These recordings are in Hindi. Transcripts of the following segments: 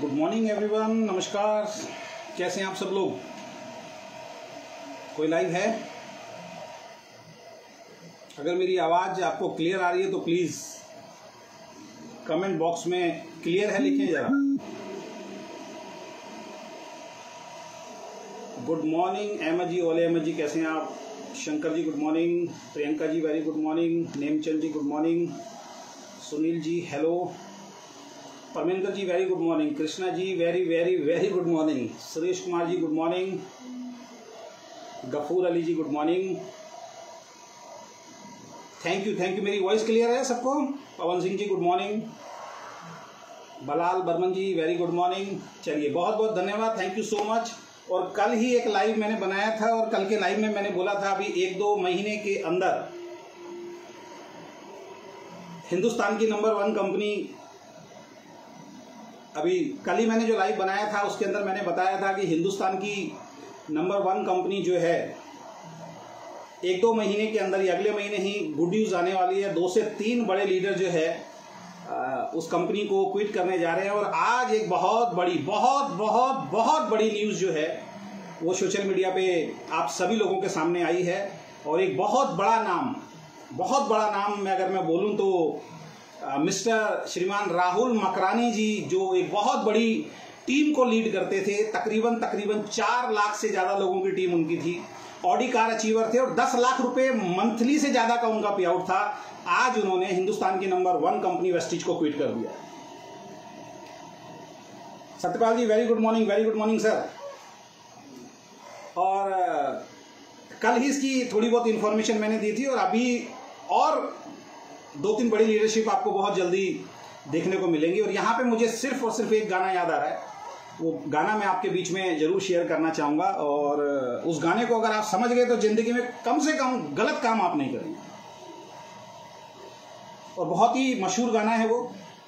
गुड मॉर्निंग एवरीवन, नमस्कार। कैसे हैं आप सब लोग? कोई लाइव है? अगर मेरी आवाज़ आपको क्लियर आ रही है तो प्लीज़ कमेंट बॉक्स में क्लियर है लिखें ज़रा। गुड मॉर्निंग अहमद जी, ओले अहमद जी, कैसे हैं आप? Shankar ji good morning, Priyanka ji very good morning, Nemchand ji good morning, Sunil ji hello, Parmendra ji very good morning, Krishna ji very very very good morning, Suresh Kumar ji good morning, Gafoor Ali ji good morning, thank you. मेरी वॉइस क्लियर है सबको? Pawan Singh ji good morning, Balal Barman ji very good morning. चलिए, बहुत बहुत धन्यवाद, थैंक यू सो मच। और कल ही एक लाइव मैंने बनाया था और कल के लाइव में मैंने बोला था अभी 1-2 महीने के अंदर हिंदुस्तान की नंबर 1 कंपनी, अभी कल ही मैंने जो लाइव बनाया था उसके अंदर मैंने बताया था कि हिंदुस्तान की नंबर 1 कंपनी जो है 1-2 महीने के अंदर ही, अगले महीने ही गुड न्यूज़ आने वाली है। 2 से 3 बड़े लीडर जो है उस कंपनी को क्विट करने जा रहे हैं। और आज एक बहुत बड़ी न्यूज़ जो है वो सोशल मीडिया पे आप सभी लोगों के सामने आई है। और एक बहुत बड़ा नाम मैं अगर मैं बोलूं तो मिस्टर श्रीमान राहुल मकरानी जी, जो एक बहुत बड़ी टीम को लीड करते थे, तकरीबन 4 लाख से ज़्यादा लोगों की टीम उनकी थी, ऑडी कार अचीवर थे और 10 लाख रुपए मंथली से ज़्यादा का उनका पे आउट था। आज उन्होंने हिंदुस्तान की नंबर 1 कंपनी वेस्टीज को क्विट कर दिया। Satyapal ji very good morning sir. और कल ही इसकी थोड़ी बहुत इंफॉर्मेशन मैंने दी थी और अभी और 2-3 बड़ी लीडरशिप आपको बहुत जल्दी देखने को मिलेंगी। और यहाँ पे मुझे सिर्फ और सिर्फ एक गाना याद आ रहा है, वो गाना मैं आपके बीच में जरूर शेयर करना चाहूँगा। और उस गाने को अगर आप समझ गए तो ज़िंदगी में कम से कम गलत काम आप नहीं करेंगे। और बहुत ही मशहूर गाना है वो,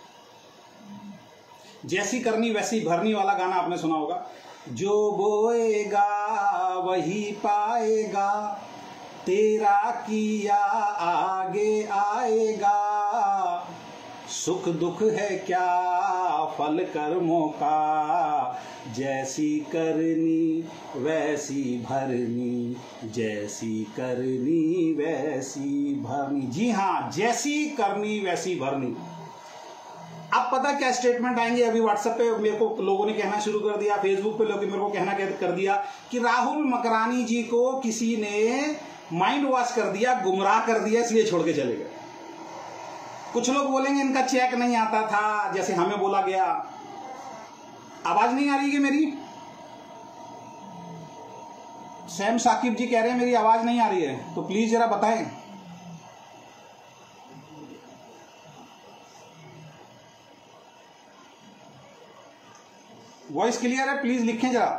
जैसी करनी वैसी भरनी वाला गाना आपने सुना होगा। जो बोएगा वही पाएगा, तेरा किया आगे आएगा, सुख दुख है क्या फल कर्मों का, जैसी करनी वैसी भरनी, जैसी करनी वैसी भरनी। जी हाँ, जैसी करनी वैसी भरनी। अब पता क्या स्टेटमेंट आएंगे? अभी व्हाट्सएप पे मेरे को लोगों ने कहना शुरू कर दिया, फेसबुक पे लोग मेरे को कहना कर दिया कि राहुल मकरानी जी को किसी ने माइंड वॉश कर दिया, गुमराह कर दिया, इसलिए छोड़ के चले गए। कुछ लोग बोलेंगे इनका चेक नहीं आता था, जैसे हमें बोला गया। आवाज नहीं आ रही है मेरी? सैम साकिब जी कह रहे हैं मेरी आवाज नहीं आ रही है, तो प्लीज जरा बताएं। वॉइस क्लियर है? प्लीज लिखें जरा।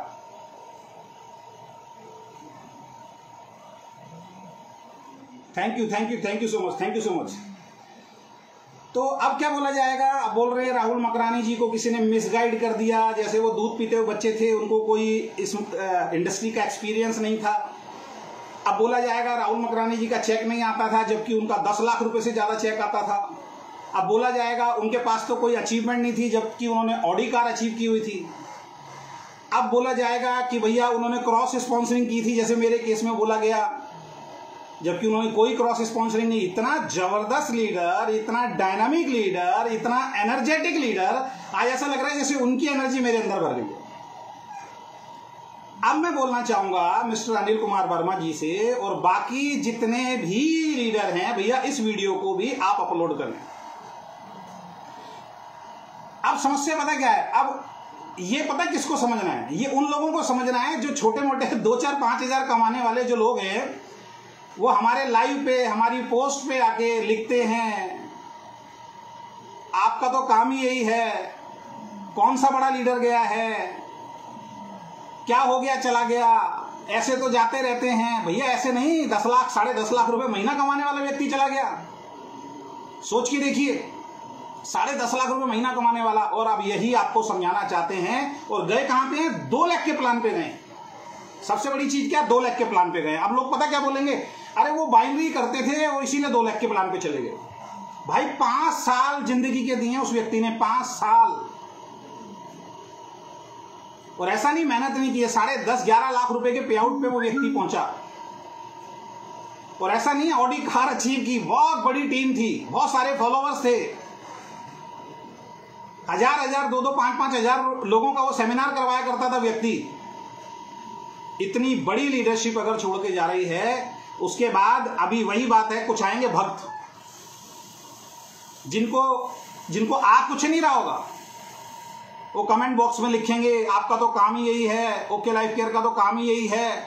Thank you so much. तो अब क्या बोला जाएगा? अब बोल रहे हैं राहुल मकरानी जी को किसी ने मिसगाइड कर दिया, जैसे वो दूध पीते हुए बच्चे थे, उनको कोई इस इंडस्ट्री का एक्सपीरियंस नहीं था। अब बोला जाएगा राहुल मकरानी जी का चेक नहीं आता था, जबकि उनका 10 लाख रुपए से ज्यादा चेक आता था। अब बोला जाएगा उनके पास तो कोई अचीवमेंट नहीं थी, जबकि उन्होंने ऑडी कार अचीव की हुई थी। अब बोला जाएगा कि भैया उन्होंने क्रॉस स्पॉन्सरिंग की थी, जैसे मेरे केस में बोला गया, जबकि उन्होंने कोई क्रॉस स्पॉन्सरिंग नहीं। इतना जबरदस्त लीडर, इतना डायनामिक लीडर, इतना एनर्जेटिक लीडर, आज ऐसा लग रहा है जैसे उनकी एनर्जी मेरे अंदर भर गई है। अब मैं बोलना चाहूंगा मिस्टर अनिल कुमार वर्मा जी से और बाकी जितने भी लीडर हैं, भैया इस वीडियो को भी आप अपलोड कर लें। अब समस्या पता क्या है? अब ये पता किसको समझना है? ये उन लोगों को समझना है जो छोटे मोटे 2-4-5 हजार कमाने वाले जो लोग हैं, वो हमारे लाइव पे, हमारी पोस्ट पे आके लिखते हैं आपका तो काम ही यही है, कौन सा बड़ा लीडर गया है, क्या हो गया चला गया, ऐसे तो जाते रहते हैं। भैया ऐसे नहीं, 10 लाख 10.5 लाख रुपए महीना कमाने वाला व्यक्ति चला गया, सोच के देखिए, 10.5 लाख रुपए महीना कमाने वाला। और अब यही आपको समझाना चाहते हैं। और गए कहां पे हैं? 2 लाख के प्लान पे गए। सबसे बड़ी चीज क्या? 2 लाख के प्लान पे गए। अब लोग पता क्या बोलेंगे? अरे वो बाइनरी करते थे और इसीलिए 2 लाख के प्लान पे चले गए। भाई 5 साल जिंदगी के दिए उस व्यक्ति ने, 5 साल। और ऐसा नहीं मेहनत नहीं की है, 10.5-11 लाख रुपए के पे आउट पे वो व्यक्ति पहुंचा। और ऐसा नहीं ऑडी कार अचीव की, बहुत बड़ी टीम थी, बहुत सारे फॉलोवर्स थे, 1000-1000, 2-2, 5-5 हजार लोगों का वो सेमिनार करवाया करता था व्यक्ति। इतनी बड़ी लीडरशिप अगर छोड़ के जा रही है, उसके बाद अभी वही बात है, कुछ आएंगे भक्त जिनको आ कुछ नहीं रहा होगा, वो कमेंट बॉक्स में लिखेंगे आपका तो काम ही यही है, ओके लाइफ केयर का तो काम ही यही है।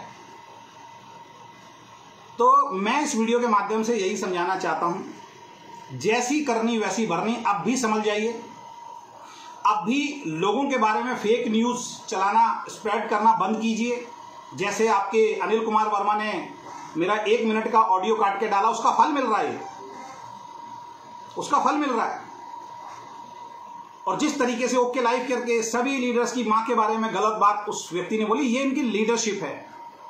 तो मैं इस वीडियो के माध्यम से यही समझाना चाहता हूं, जैसी करनी वैसी भरनी। अब भी समझ जाइए, अब भी लोगों के बारे में फेक न्यूज चलाना, स्प्रेड करना बंद कीजिए। जैसे आपके अनिल कुमार वर्मा ने मेरा 1 मिनट का ऑडियो काट के डाला, उसका फल मिल रहा है, उसका फल मिल रहा है। और जिस तरीके से ओके लाइफ केयर के सभी लीडर्स की मां के बारे में गलत बात उस व्यक्ति ने बोली, ये इनकी लीडरशिप है।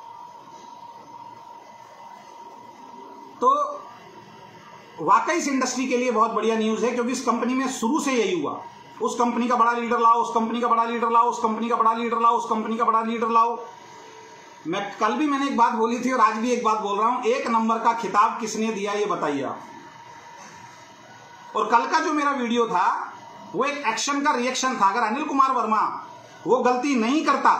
तो वाकई इस इंडस्ट्री के लिए बहुत बढ़िया न्यूज है, क्योंकि इस कंपनी में शुरू से यही हुआ, उस कंपनी का बड़ा लीडर लाओ, उस कंपनी का बड़ा लीडर लाओ, उस कंपनी का बड़ा लीडर लाओ, उस कंपनी का बड़ा लीडर लाओ। मैं कल भी मैंने एक बात बोली थी और आज भी एक बात बोल रहा हूं, 1 नंबर का खिताब किसने दिया ये बताइए आप। और कल का जो मेरा वीडियो था वो एक एक्शन का रिएक्शन था। अगर अनिल कुमार वर्मा वो गलती नहीं करता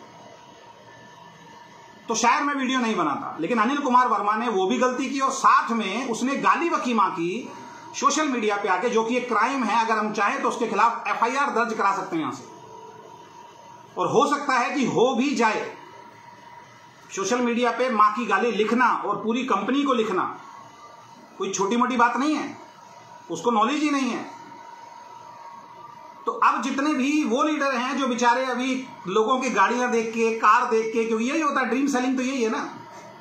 तो शायद मैं वीडियो नहीं बनाता, लेकिन अनिल कुमार वर्मा ने वो भी गलती की और साथ में उसने गाली बकी मां की सोशल मीडिया पे आके, जो कि एक क्राइम है। अगर हम चाहें तो उसके खिलाफ FIR दर्ज करा सकते हैं यहां से, और हो सकता है कि हो भी जाए। सोशल मीडिया पे मां की गाली लिखना और पूरी कंपनी को लिखना कोई छोटी मोटी बात नहीं है, उसको नॉलेज ही नहीं है। तो अब जितने भी वो लीडर हैं जो बेचारे अभी लोगों की गाड़ियां देख के, कार देख के, क्योंकि यही होता है ड्रीम सेलिंग, तो यही है ना।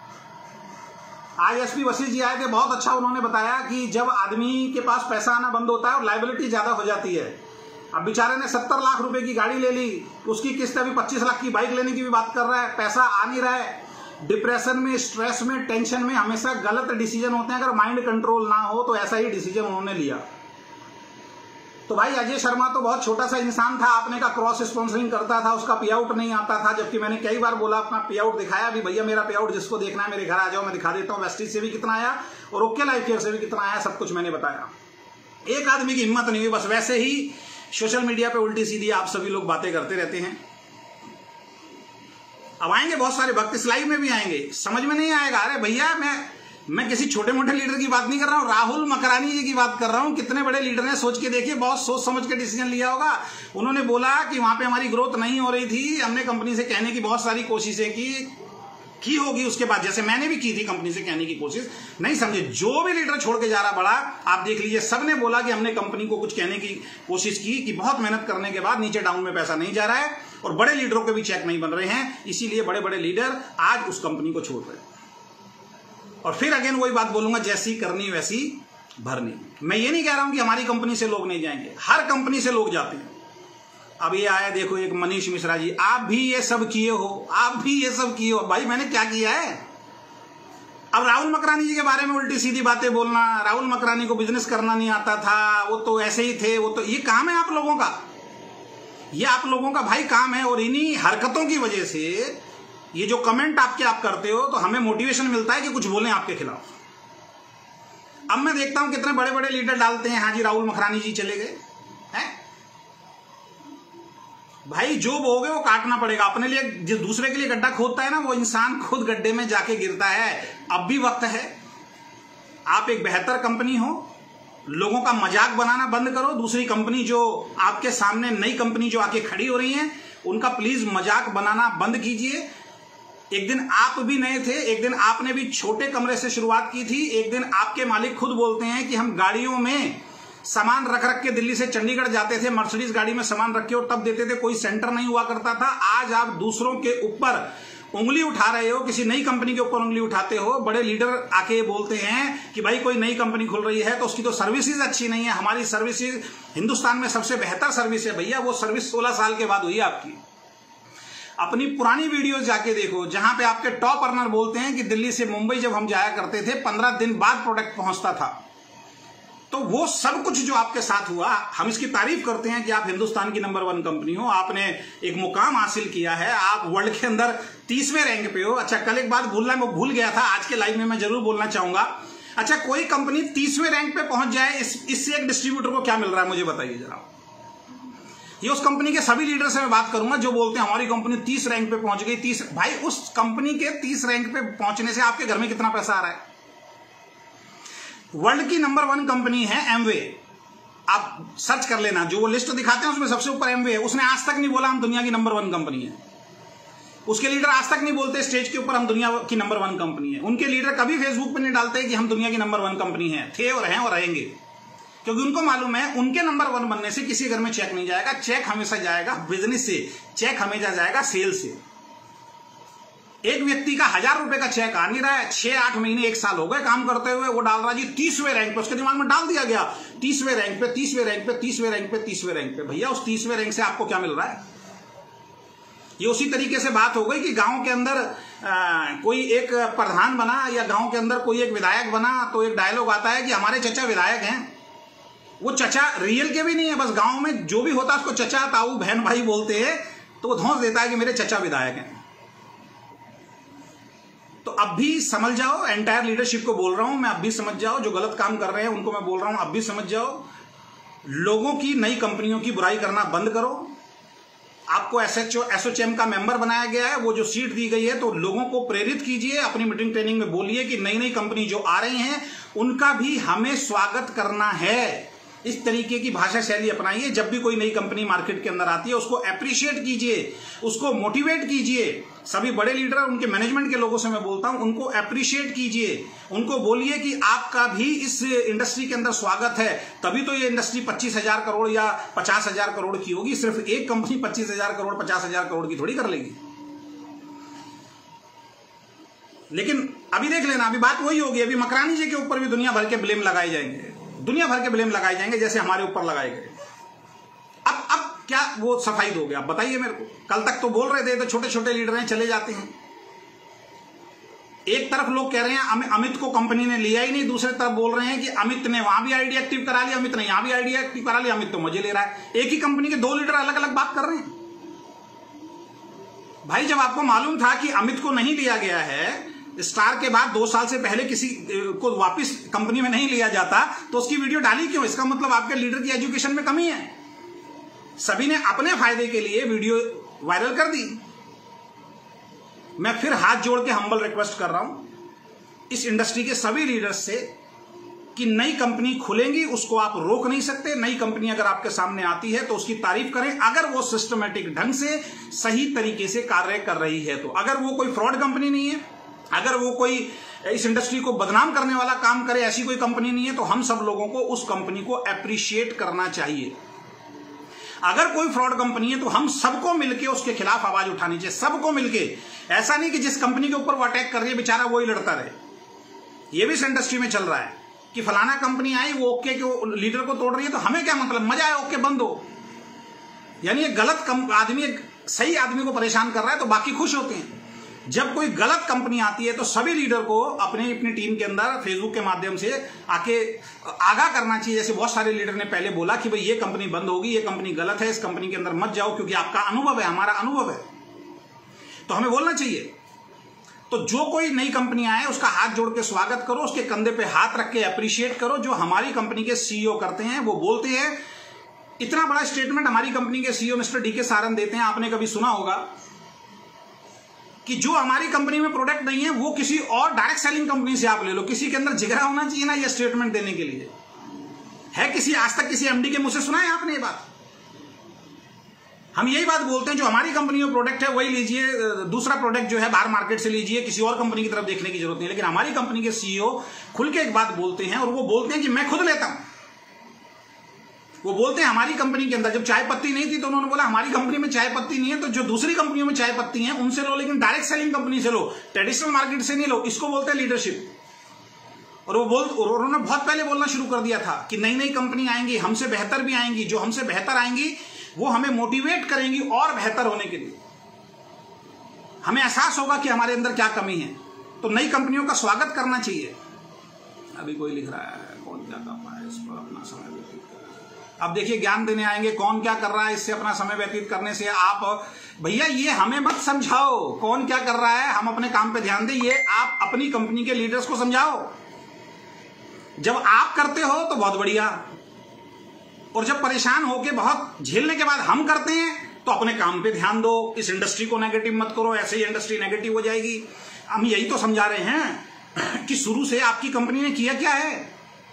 आज SP वशिष्ठ जी आए थे, बहुत अच्छा उन्होंने बताया कि जब आदमी के पास पैसा आना बंद होता है और लायबिलिटी ज्यादा हो जाती है। अब बेचारे ने 70 लाख रुपए की गाड़ी ले ली, उसकी किस्त अभी 25 लाख की बाइक लेने की भी बात कर रहा है, पैसा आ नहीं रहा है। डिप्रेशन में, स्ट्रेस में, टेंशन में हमेशा गलत डिसीजन होते हैं। अगर माइंड कंट्रोल ना हो तो ऐसा ही डिसीजन उन्होंने लिया। तो भाई अजय शर्मा तो बहुत छोटा सा इंसान था, आपने का क्रॉस स्पॉन्सरिंग करता था, उसका पे आउट नहीं आता था, जबकि मैंने कई बार बोला अपना पे आउट दिखाया भी, भैया मेरा पे आउट जिसको देखना है मेरे घर आ जाओ, मैं दिखा देता हूं वेस्टिज से भी कितना आया और ओके लाइफ केयर से भी कितना आया, सब कुछ मैंने बताया। एक आदमी की हिम्मत नहीं हुई, बस वैसे ही सोशल मीडिया पे उल्टी सीधी आप सभी लोग बातें करते रहते हैं। अब आएंगे बहुत सारे भक्त, इस लाइव में भी आएंगे, समझ में नहीं आएगा। अरे भैया मैं किसी छोटे मोटे लीडर की बात नहीं कर रहा हूं, राहुल मकरानी जी की बात कर रहा हूं। कितने बड़े लीडर ने, सोच के देखिए, बहुत सोच समझ के डिसीजन लिया होगा। उन्होंने बोला कि वहां पे हमारी ग्रोथ नहीं हो रही थी, हमने कंपनी से कहने की बहुत सारी कोशिशें की होगी, उसके बाद जैसे मैंने भी की थी कंपनी से कहने की कोशिश, नहीं समझे। जो भी लीडर छोड़ के जा रहा बड़ा, आप देख लीजिए, सबने बोला कि हमने कंपनी को कुछ कहने की कोशिश की कि बहुत मेहनत करने के बाद नीचे डाउन में पैसा नहीं जा रहा है और बड़े लीडरों के भी चेक नहीं बन रहे हैं, इसीलिए बड़े बड़े लीडर आज उस कंपनी को छोड़ रहे हैं। और फिर अगेन वही बात बोलूंगा, जैसी करनी वैसी भरनी। मैं ये नहीं कह रहा हूं कि हमारी कंपनी से लोग नहीं जाएंगे, हर कंपनी से लोग जाते हैं। अब ये आया देखो एक मनीष मिश्रा जी, आप भी ये सब किए हो, आप भी ये सब किए हो। भाई मैंने क्या किया है? अब राहुल मकरानी जी के बारे में उल्टी सीधी बातें बोलना, राहुल मकरानी को बिजनेस करना नहीं आता था, वो तो ऐसे ही थे, वो तो, ये काम है आप लोगों का, ये आप लोगों का भाई काम है। और इन्हीं हरकतों की वजह से ये जो कमेंट आप करते हो, तो हमें मोटिवेशन मिलता है कि कुछ बोलें आपके खिलाफ। अब मैं देखता हूं कितने बड़े बड़े लीडर डालते हैं, हाँ जी राहुल मकरानी जी चले गए हैं। भाई जो बोगे वो काटना पड़ेगा। अपने लिए, जो दूसरे के लिए गड्ढा खोदता है ना, वो इंसान खुद गड्ढे में जाके गिरता है। अब भी वक्त है, आप एक बेहतर कंपनी हो, लोगों का मजाक बनाना बंद करो। दूसरी कंपनी जो आपके सामने, नई कंपनी जो आके खड़ी हो रही है, उनका प्लीज मजाक बनाना बंद कीजिए। एक दिन आप भी नए थे, एक दिन आपने भी छोटे कमरे से शुरुआत की थी, एक दिन आपके मालिक खुद बोलते हैं कि हम गाड़ियों में सामान रख के दिल्ली से चंडीगढ़ जाते थे, मर्सिडीज गाड़ी में सामान रख के और तब देते थे, कोई सेंटर नहीं हुआ करता था। आज आप दूसरों के ऊपर उंगली उठा रहे हो, किसी नई कंपनी के ऊपर उंगली उठाते हो। बड़े लीडर आके बोलते हैं कि भाई कोई नई कंपनी खुल रही है तो उसकी तो सर्विसेज अच्छी नहीं है, हमारी सर्विसेज हिंदुस्तान में सबसे बेहतर सर्विस है। भैया वो सर्विस 16 साल के बाद हुई आपकी। अपनी पुरानी वीडियोस जाके देखो, जहां पे आपके टॉप अर्नर बोलते हैं कि दिल्ली से मुंबई जब हम जाया करते थे 15 दिन बाद प्रोडक्ट पहुंचता था। तो वो सब कुछ जो आपके साथ हुआ, हम इसकी तारीफ करते हैं कि आप हिंदुस्तान की नंबर 1 कंपनी हो, आपने एक मुकाम हासिल किया है, आप वर्ल्ड के अंदर 30वें रैंक पे हो। अच्छा, कल एक बात मैं भूल गया था, आज के लाइव में मैं जरूर बोलना चाहूंगा। अच्छा, कोई कंपनी 30वें रैंक पे पहुंच जाए, इससे एक डिस्ट्रीब्यूटर को क्या मिल रहा है मुझे बताइए जरा। ये उस कंपनी के सभी लीडर से मैं बात करूंगा जो बोलते हैं हमारी कंपनी 30 रैंक पे पहुंच गई। 30 भाई, उस कंपनी के 30 रैंक पे पहुंचने से आपके घर में कितना पैसा आ रहा है? वर्ल्ड की नंबर 1 कंपनी है एमवे, आप सर्च कर लेना, जो वो लिस्ट दिखाते हैं उसमें सबसे ऊपर एमवे है। उसने आज तक नहीं बोला हम दुनिया की नंबर 1 कंपनी है। उसके लीडर आज तक नहीं बोलते स्टेज के ऊपर हम दुनिया की नंबर 1 कंपनी है। उनके लीडर कभी फेसबुक पे नहीं डालते कि हम दुनिया की नंबर 1 कंपनी है। थे और हैं और रहेंगे, क्योंकि उनको मालूम है उनके नंबर 1 बनने से किसी घर में चेक नहीं जाएगा। चेक हमेशा जाएगा बिजनेस से, चेक हमेशा जाएगा सेल से। एक व्यक्ति का 1000 रुपए का चेक आ नहीं रहा है, 6-8 महीने 1 साल हो गए काम करते हुए, वो डाल रहा जी 30वें रैंक पे। उसके दिमाग में डाल दिया गया 30वें रैंक पे, 30वें रैंक पे, 30वें रैंक पे, 30वें रैंक पे। भैया, उस 30वें रैंक से आपको क्या मिल रहा है? ये उसी तरीके से बात हो गई कि गांव के अंदर कोई एक प्रधान बना या गांव के अंदर कोई एक विधायक बना, तो एक डायलॉग आता है कि हमारे चचा विधायक हैं। वो चचा रियल के भी नहीं है, बस गांव में जो भी होता है उसको चचा, ताऊ, बहन, भाई बोलते हैं, तो वो धौंस देता है कि मेरे चचा विधायक हैं। तो अब भी समझ जाओ, एंटायर लीडरशिप को बोल रहा हूं मैं, अब भी समझ जाओ, जो गलत काम कर रहे हैं उनको मैं बोल रहा हूं, अब भी समझ जाओ। लोगों की, नई कंपनियों की बुराई करना बंद करो। आपको एसोचैम का मेंबर बनाया गया है, वो जो सीट दी गई है, तो लोगों को प्रेरित कीजिए, अपनी मीटिंग ट्रेनिंग में बोलिए कि नई नई कंपनी जो आ रही हैं उनका भी हमें स्वागत करना है। इस तरीके की भाषा शैली अपनाइए। जब भी कोई नई कंपनी मार्केट के अंदर आती है उसको अप्रिशिएट कीजिए, उसको मोटिवेट कीजिए। सभी बड़े लीडर, उनके मैनेजमेंट के लोगों से मैं बोलता हूं, उनको अप्रिशिएट कीजिए, उनको बोलिए कि आपका भी इस इंडस्ट्री के अंदर स्वागत है। तभी तो ये इंडस्ट्री 25,000 करोड़ या 50,000 करोड़ की होगी। सिर्फ एक कंपनी 25,000 करोड़ 50,000 करोड़ की थोड़ी कर लेगी। लेकिन अभी देख लेना, अभी बात वही होगी, अभी मकरानी जी के ऊपर भी दुनिया भर के ब्लेम लगाए जाएंगे, दुनिया भर के ब्लेम लगाए जाएंगे जैसे हमारे ऊपर लगाए गए। अब क्या वो सफाई दोगे? आप बताइए मेरे को। कल तक तो बोल रहे थे, तो छोटे छोटे लीडर हैं, चले जाते हैं। एक तरफ लोग कह रहे हैं अमित को कंपनी ने लिया ही नहीं, दूसरी तरफ बोल रहे हैं कि अमित ने वहां भी आईडी एक्टिव करा लिया, अमित ने यहां भी आईडी एक्टिव करा लिया, अमित तो मजे ले रहा है। एक ही कंपनी के 2 लीडर अलग अलग बात कर रहे हैं। भाई, जब आपको मालूम था कि अमित को नहीं लिया गया है, स्टार के बाद 2 साल से पहले किसी को वापस कंपनी में नहीं लिया जाता, तो उसकी वीडियो डाली क्यों? इसका मतलब आपके लीडर की एजुकेशन में कमी है। सभी ने अपने फायदे के लिए वीडियो वायरल कर दी। मैं फिर हाथ जोड़ के हम्बल रिक्वेस्ट कर रहा हूं इस इंडस्ट्री के सभी लीडर्स से कि नई कंपनी खुलेंगी, उसको आप रोक नहीं सकते। नई कंपनी अगर आपके सामने आती है तो उसकी तारीफ करें, अगर वो सिस्टमैटिक ढंग से सही तरीके से कार्य कर रही है तो। अगर वो कोई फ्रॉड कंपनी नहीं है, अगर वो कोई इस इंडस्ट्री को बदनाम करने वाला काम करे, ऐसी कोई कंपनी नहीं है, तो हम सब लोगों को उस कंपनी को अप्रिशिएट करना चाहिए। अगर कोई फ्रॉड कंपनी है तो हम सबको मिलकर उसके खिलाफ आवाज उठानी चाहिए, सबको मिलकर। ऐसा नहीं कि जिस कंपनी के ऊपर वो अटैक कर रही है बेचारा वही लड़ता रहे। ये भी इस इंडस्ट्री में चल रहा है कि फलाना कंपनी आई, वो ओके के लीडर को तोड़ रही है, तो हमें क्या मतलब, मजा आए ओके बंद हो। यानी एक गलत आदमी एक सही आदमी को परेशान कर रहा है तो बाकी खुश होते हैं। जब कोई गलत कंपनी आती है तो सभी लीडर को अपनी टीम के अंदर फेसबुक के माध्यम से आके आगाह करना चाहिए। जैसे बहुत सारे लीडर ने पहले बोला कि भाई ये कंपनी बंद होगी, ये कंपनी गलत है, इस कंपनी के अंदर मत जाओ, क्योंकि आपका अनुभव है, हमारा अनुभव है, तो हमें बोलना चाहिए। तो जो कोई नई कंपनी आए उसका हाथ जोड़ के स्वागत करो, उसके कंधे पे हाथ रख के अप्रिशिएट करो। जो हमारी कंपनी के सीईओ करते हैं, वो बोलते हैं, इतना बड़ा स्टेटमेंट हमारी कंपनी के सीईओ मिस्टर डी के सारन देते हैं। आपने कभी सुना होगा कि जो हमारी कंपनी में प्रोडक्ट नहीं है वो किसी और डायरेक्ट सेलिंग कंपनी से आप ले लो। किसी के अंदर जिगरा होना चाहिए ना ये स्टेटमेंट देने के लिए। है किसी, आज तक किसी एमडी के मुंह से सुना है आपने ये बात? हम यही बात बोलते हैं, जो हमारी कंपनी में प्रोडक्ट है वही लीजिए, दूसरा प्रोडक्ट जो है बाहर मार्केट से लीजिए, किसी और कंपनी की तरफ देखने की जरूरत नहीं। लेकिन हमारी कंपनी के सीईओ खुल के एक बात बोलते हैं, और वो बोलते हैं कि मैं खुद लेता हूं। वो बोलते हैं हमारी कंपनी के अंदर जब चाय पत्ती नहीं थी तो उन्होंने बोला हमारी कंपनी में चाय पत्ती नहीं है, तो जो दूसरी कंपनियों में चाय पत्ती है उनसे लो, लेकिन डायरेक्ट सेलिंग कंपनी से लो, ट्रेडिशनल मार्केट से नहीं लो। इसको बोलते हैं लीडरशिप। और उन्होंने बहुत पहले बोलना शुरू कर दिया था कि नई नई कंपनी आएंगी, हमसे बेहतर भी आएंगी, जो हमसे बेहतर आएंगी वो हमें मोटिवेट करेंगी और बेहतर होने के लिए। हमें एहसास होगा कि हमारे अंदर क्या कमी है, तो नई कंपनियों का स्वागत करना चाहिए। अभी कोई लिख रहा है कौन क्या कर रहा है, इस पर अपना समय व्यतीत कर रहा है। अब देखिए ज्ञान देने आएंगे कौन क्या कर रहा है, इससे अपना समय व्यतीत करने से आप भैया ये हमें मत समझाओ कौन क्या कर रहा है, हम अपने काम पे ध्यान दें। ये आप अपनी कंपनी के लीडर्स को समझाओ। जब आप करते हो तो बहुत बढ़िया, और जब परेशान होके बहुत झेलने के बाद हम करते हैं तो अपने काम पे ध्यान दो। इस इंडस्ट्री को नेगेटिव मत करो, ऐसे ही इंडस्ट्री नेगेटिव हो जाएगी। हम यही तो समझा रहे हैं कि शुरू से आपकी कंपनी ने किया क्या है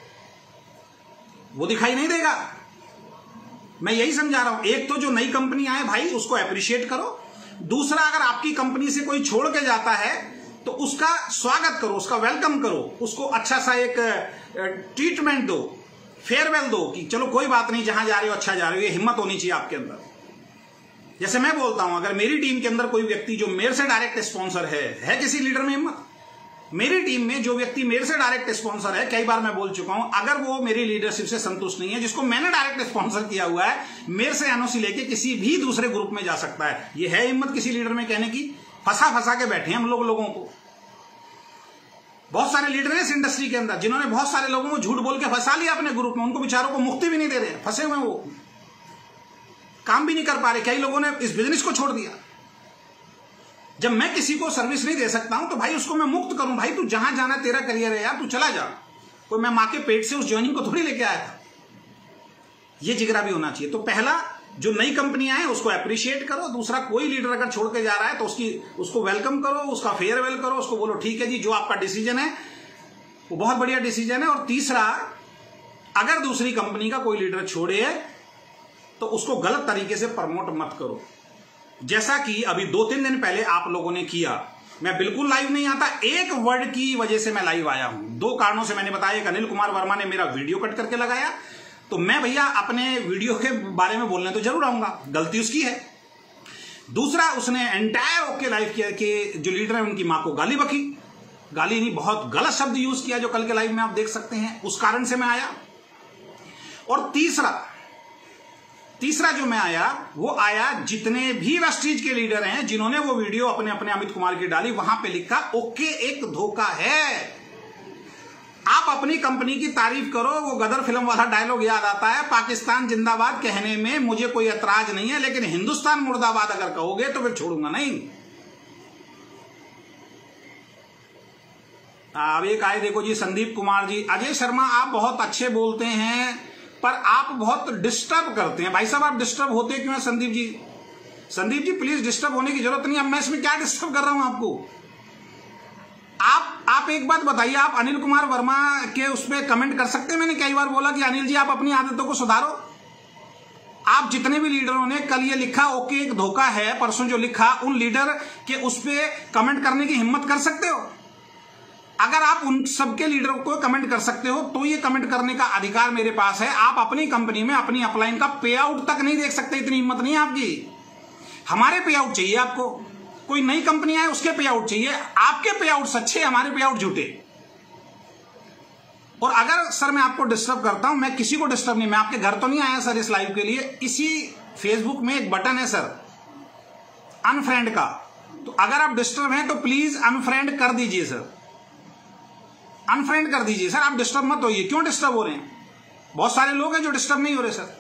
वो दिखाई नहीं देगा। मैं यही समझा रहा हूं। एक तो जो नई कंपनी आए भाई उसको अप्रिशिएट करो, दूसरा अगर आपकी कंपनी से कोई छोड़ के जाता है तो उसका स्वागत करो, उसका वेलकम करो, उसको अच्छा सा एक ट्रीटमेंट दो, फेयरवेल दो कि चलो कोई बात नहीं, जहां जा रहे हो अच्छा जा रहे हो। ये हिम्मत होनी चाहिए आपके अंदर। जैसे मैं बोलता हूं, अगर मेरी टीम के अंदर कोई व्यक्ति जो मेरे से डायरेक्ट स्पॉन्सर है किसी लीडर में हिम्मत। मेरी टीम में जो व्यक्ति मेरे से डायरेक्ट स्पॉन्सर है, कई बार मैं बोल चुका हूं, अगर वो मेरी लीडरशिप से संतुष्ट नहीं है, जिसको मैंने डायरेक्ट स्पॉन्सर किया हुआ है, मेरे से एनओसी लेके किसी भी दूसरे ग्रुप में जा सकता है। ये है हिम्मत किसी लीडर में कहने की? फंसा के बैठे हैं हम लोगों को। बहुत सारे लीडर हैं इस इंडस्ट्री के अंदर जिन्होंने बहुत सारे लोगों को झूठ बोल के फंसा लिया अपने ग्रुप में, उनको बेचारों को मुक्ति भी नहीं दे रहे, फंसे हुए, वो काम भी नहीं कर पा रहे। कई लोगों ने इस बिजनेस को छोड़ दिया। जब मैं किसी को सर्विस नहीं दे सकता हूं तो भाई उसको मैं मुक्त करूं। भाई तू जहां जाना तेरा करियर है यार, तू चला जा। कोई मैं मां के पेट से उस ज्वाइनिंग को थोड़ी लेके आया था। ये जिगरा भी होना चाहिए। तो पहला, जो नई कंपनियां हैं उसको अप्रिशिएट करो। दूसरा, कोई लीडर अगर छोड़ के जा रहा है तो उसको वेलकम करो, उसका फेयरवेल करो, उसको बोलो ठीक है जी, जो आपका डिसीजन है वो बहुत बढ़िया डिसीजन है। और तीसरा, अगर दूसरी कंपनी का कोई लीडर छोड़े तो उसको गलत तरीके से प्रमोट मत करो, जैसा कि अभी 2-3 दिन पहले आप लोगों ने किया। मैं बिल्कुल लाइव नहीं आता, एक वर्ड की वजह से मैं लाइव आया हूं। 2 कारणों से मैंने बताया। एक, अनिल कुमार वर्मा ने मेरा वीडियो कट करके लगाया, तो मैं भैया अपने वीडियो के बारे में बोलने तो जरूर आऊंगा, गलती उसकी है। दूसरा, उसने एंटायर ओके लाइव किया कि जो लीडर है उनकी मां को गाली बकी, गाली नहीं, बहुत गलत शब्द यूज किया जो कल के लाइव में आप देख सकते हैं। उस कारण से मैं आया। और तीसरा जो मैं आया वो आया, जितने भी वेस्टीज के लीडर हैं जिन्होंने वो वीडियो अपने अमित कुमार की डाली, वहां पे लिखा ओके एक धोखा है। आप अपनी कंपनी की तारीफ करो, वो गदर फिल्म वाला डायलॉग याद आता है, पाकिस्तान जिंदाबाद कहने में मुझे कोई एतराज नहीं है, लेकिन हिंदुस्तान मुर्दाबाद अगर कहोगे तो फिर छोड़ूंगा नहीं। अब एक आए, देखो जी, संदीप कुमार जी, अजय शर्मा आप बहुत अच्छे बोलते हैं पर आप बहुत डिस्टर्ब करते हैं। भाई साहब, आप डिस्टर्ब होते क्यों हैं संदीप जी? संदीप जी प्लीज, डिस्टर्ब होने की जरूरत नहीं। अब मैं इसमें क्या डिस्टर्ब कर रहा हूं आपको? आप एक बात बताइए, आप अनिल कुमार वर्मा के उस पर कमेंट कर सकते हैं? मैंने कई बार बोला कि अनिल जी आप अपनी आदतों को सुधारो। आप जितने भी लीडरों ने कल ये लिखा ओके एक धोखा है, परसों जो लिखा, उन लीडर के उस पर कमेंट करने की हिम्मत कर सकते हो? अगर आप उन सबके लीडरों को कमेंट कर सकते हो तो ये कमेंट करने का अधिकार मेरे पास है। आप अपनी कंपनी में अपनी अपलाइन का पे आउट तक नहीं देख सकते, इतनी हिम्मत नहीं है आपकी। हमारे पे आउट चाहिए आपको। कोई नई कंपनी आए उसके पे आउट चाहिए। आपके पे आउट सच्चे, हमारे पे आउट झूठे। और अगर सर मैं आपको डिस्टर्ब करता हूं, मैं किसी को डिस्टर्ब नहीं, मैं आपके घर तो नहीं आया सर इस लाइव के लिए। इसी फेसबुक में एक बटन है सर अनफ्रेंड का, तो अगर आप डिस्टर्ब हैं तो प्लीज अनफ्रेंड कर दीजिए सर, अनफ्रेंड कर दीजिए सर। आप डिस्टर्ब मत होइए। क्यों डिस्टर्ब हो रहे हैं? बहुत सारे लोग हैं जो डिस्टर्ब नहीं हो रहे सर।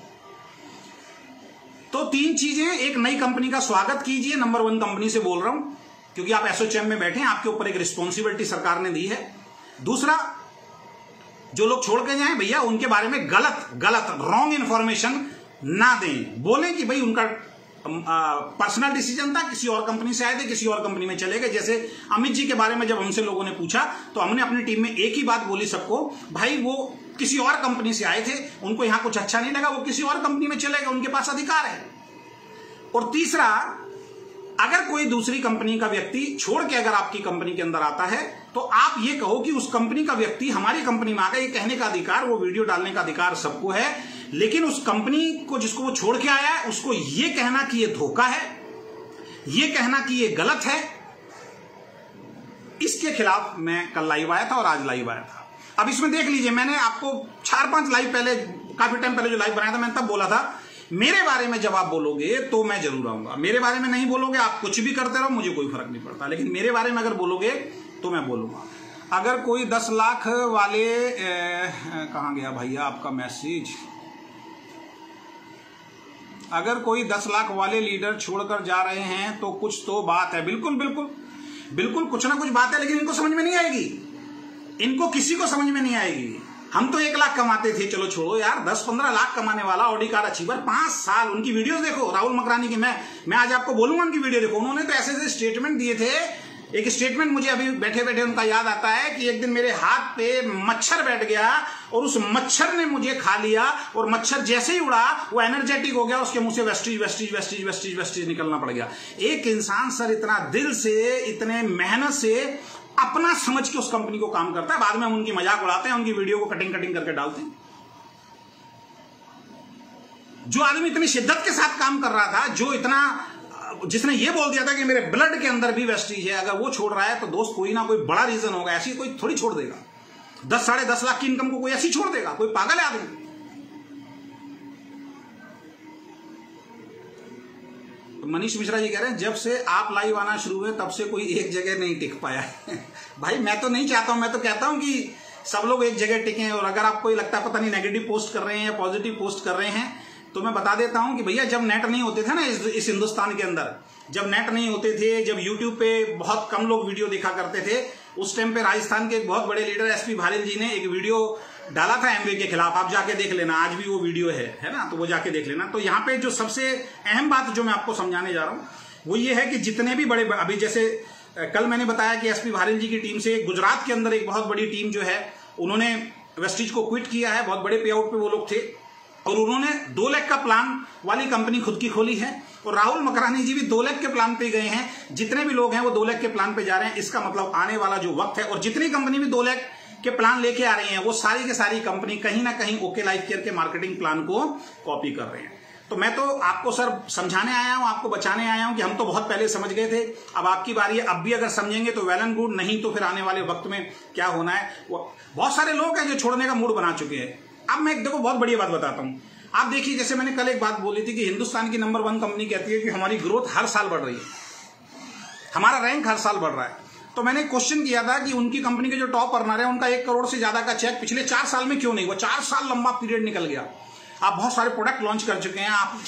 तो 3 चीजें, एक नई कंपनी का स्वागत कीजिए, नंबर 1 कंपनी से बोल रहा हूं क्योंकि आप एसोचैम में बैठे हैं, आपके ऊपर एक रिस्पॉन्सिबिलिटी सरकार ने दी है। दूसरा, जो लोग छोड़ के जाएं भैया उनके बारे में गलत रॉन्ग इंफॉर्मेशन ना दें। बोलें कि भाई उनका पर्सनल डिसीजन था, किसी और कंपनी से आए थे, किसी और कंपनी में चले गए। जैसे अमित जी के बारे में जब हमसे लोगों ने पूछा तो हमने अपनी टीम में एक ही बात बोली सबको, भाई वो किसी और कंपनी से आए थे, उनको यहां कुछ अच्छा नहीं लगा, वो किसी और कंपनी में चले गए, उनके पास अधिकार है। और तीसरा, अगर कोई दूसरी कंपनी का व्यक्ति छोड़ के अगर आपकी कंपनी के अंदर आता है तो आप ये कहो कि उस कंपनी का व्यक्ति हमारी कंपनी में आ गया। ये कहने का अधिकार, वो वीडियो डालने का अधिकार सबको है, लेकिन उस कंपनी को जिसको वो छोड़ के आया है उसको ये कहना कि ये धोखा है, ये कहना कि ये गलत है, इसके खिलाफ मैं कल लाइव आया था और आज लाइव आया था। अब इसमें देख लीजिए, मैंने आपको 4-5 लाइव पहले, काफी टाइम पहले जो लाइव बनाया था, मैंने तब बोला था मेरे बारे में जब आप बोलोगे तो मैं जरूर आऊंगा। मेरे बारे में नहीं बोलोगे, आप कुछ भी करते रहो, मुझे कोई फर्क नहीं पड़ता, लेकिन मेरे बारे में अगर बोलोगे तो मैं बोलूंगा। अगर कोई 10 लाख वाले कहाँ गया भैया आपका मैसेज, अगर कोई 10 लाख वाले लीडर छोड़कर जा रहे हैं तो कुछ तो बात है। बिल्कुल बिल्कुल बिल्कुल, कुछ ना कुछ बात है, लेकिन इनको समझ में नहीं आएगी, इनको किसी को समझ में नहीं आएगी। हम तो 1 लाख कमाते थे, चलो छोड़ो यार, 10-15 लाख कमाने वाला ऑडी कार अचीवर 5 साल, उनकी वीडियोस देखो राहुल मकरानी की। मैं आज आपको बोलूंगा उनकी वीडियो देखो। उन्होंने तो ऐसे ऐसे स्टेटमेंट दिए थे। एक स्टेटमेंट मुझे अभी बैठे बैठे उनका याद आता है कि एक दिन मेरे हाथ पे मच्छर बैठ गया और उस मच्छर ने मुझे खा लिया, और मच्छर जैसे ही उड़ा वो एनर्जेटिक हो गया, उसके मुंह से Vestige Vestige Vestige Vestige Vestige निकलना पड़ गया। एक इंसान सर इतना दिल से, इतने मेहनत से, अपना समझ के उस कंपनी को काम करता है, बाद में हम उनकी मजाक उड़ाते हैं, उनकी वीडियो को कटिंग करके डालते हैं। जो आदमी इतनी शिद्दत के साथ काम कर रहा था, जो इतना, जिसने ये बोल दिया था कि मेरे ब्लड के अंदर भी वेस्टीज है, अगर वो छोड़ रहा है तो दोस्त कोई ना कोई बड़ा रीजन होगा। ऐसी कोई थोड़ी छोड़ देगा 10-10.5 लाख की इनकम को, कोई ऐसी छोड़ देगा? कोई पागल है आदमी। तो मनीष मिश्रा जी कह रहे हैं जब से आप लाइव आना शुरू हुए तब से कोई एक जगह नहीं टिक पाया है। भाई मैं तो नहीं चाहता हूं, मैं तो कहता हूं कि सब लोग एक जगह टिके। और अगर आपको लगता है पता नहीं नेगेटिव पोस्ट कर रहे हैं या पॉजिटिव पोस्ट कर रहे हैं, तो मैं बता देता हूं कि भैया जब नेट नहीं होते थे ना इस हिंदुस्तान के अंदर, जब नेट नहीं होते थे, जब यूट्यूब पे बहुत कम लोग वीडियो देखा करते थे, उस टाइम पे राजस्थान के एक बहुत बड़े लीडर एसपी भारिल जी ने एक वीडियो डाला था एमवे के खिलाफ। आप जाके देख लेना, आज भी वो वीडियो है ना, तो वो जाके देख लेना। तो यहाँ पे जो सबसे अहम बात जो मैं आपको समझाने जा रहा हूँ वो ये है कि जितने भी बड़े, अभी जैसे कल मैंने बताया कि एसपी भारिल जी की टीम से गुजरात के अंदर एक बहुत बड़ी टीम जो है, उन्होंने वेस्टीज को क्विट किया है। बहुत बड़े पे आउट पे वो लोग थे, और उन्होंने 2 लाख का प्लान वाली कंपनी खुद की खोली है। और राहुल मकरानी जी भी 2 लाख के प्लान पे गए हैं। जितने भी लोग हैं वो 2 लाख के प्लान पे जा रहे हैं। इसका मतलब आने वाला जो वक्त है, और जितनी कंपनी भी 2 लाख के प्लान लेके आ रही हैं, वो सारी की सारी कंपनी कहीं ना कहीं ओके लाइफ केयर के मार्केटिंग प्लान को कॉपी कर रहे हैं। तो मैं तो आपको सर समझाने आया हूं, आपको बचाने आया हूं कि हम तो बहुत पहले समझ गए थे, अब आपकी बारी है। अब भी अगर समझेंगे तो वेल एंड गुड, नहीं तो फिर आने वाले वक्त में क्या होना है। बहुत सारे लोग हैं जो छोड़ने का मूड बना चुके हैं। अब मैं देखो बहुत बढ़िया बात बताता हूं। आप देखिए, जैसे मैंने कल एक बात बोली थी कि हिंदुस्तान की नंबर 1 कंपनी कहती है कि हमारी ग्रोथ हर साल बढ़ रही है, हमारा रैंक हर साल बढ़ रहा है। तो मैंने क्वेश्चन किया था कि उनकी कंपनी के जो टॉप अर्नर है, उनका 1 करोड़ से ज्यादा का चेक पिछले 4 साल में क्यों नहीं हुआ? 4 साल लंबा पीरियड निकल गया। आप बहुत सारे प्रोडक्ट लॉन्च कर चुके हैं, आप